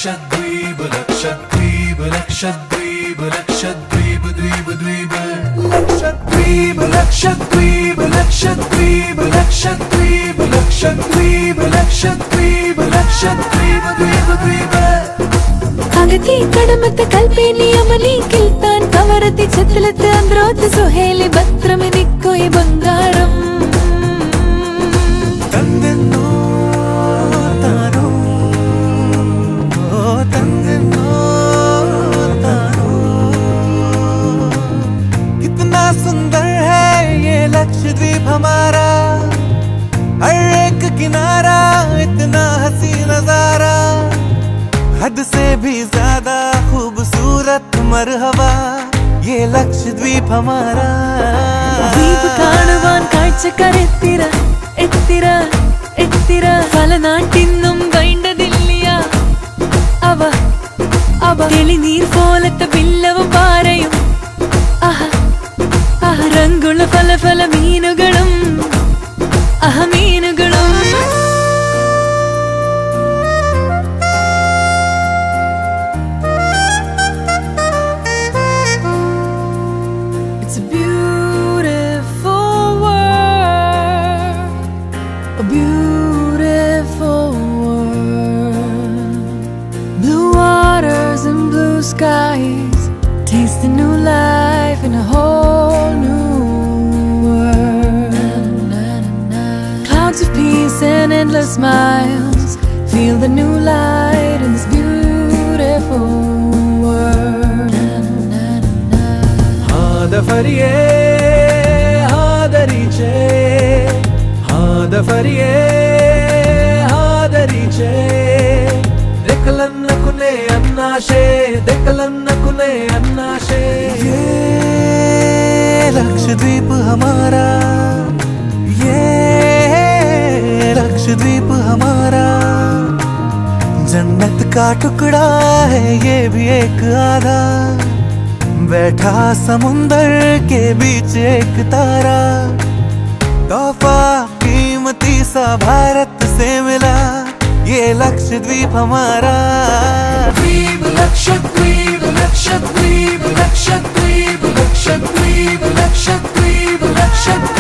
लक्षद्वीप लक्षद्वीप लक्षद्वीप लक्षद्वीप द्वीप द्वीप लक्षद्वीप लक्षद्वीप लक्षद्वीप लक्षद्वीप लक्षद्वीप लक्षद्वीप लक्षद्वीप द्वीप द्वीप अगति कड़मत कल्पेनी अमली किल्तान कवरति छत्रलत अंद्रोत सुहेली भद्रमि दिक्कोई बंगारम तंदनो तारो ओ तंदनो तारो कितना सुंदर है ये लक्षद्वीप हमारा हर एक किनारा इतना हसी नजारा हद से भी ज्यादा खूबसूरत मरहबा ये लक्षद्वीप हमारा द्वीप കാണുവാൻ കാഴ്ചക്കാരെത്തിര എത്തിര എത്തിര ഫലനാട്ടിന്നും കണ്ടതില്ല അവ അവ തെളിനീർ പോലത്തെ ബില്ലവും പാറയും ആഹ ആഹ രംഗുള്ള ഫല ഫല മീനുകളും ആഹ മീനുകളും skies, taste a new life in a whole new world. Clouds of peace and endless smiles, feel the new light in this beautiful world. Hadafariye hadariche hadafariye hadariche deklanakune annashe deklanakune annashe ये लक्षद्वीप हमारा ये लक्षद्वीप हमारा जन्नत का टुकड़ा है ये भी एक आधा बैठा समुंदर के बीच एक तारा तोहफा कीमती सा भारत से मिला ये लक्षद्वीप हमारा द्वीप लक्षद्वीप लक्षद्वीप लक्षद्वीप लक्षद्वीप लक्षद्वीप लक्षद्वीप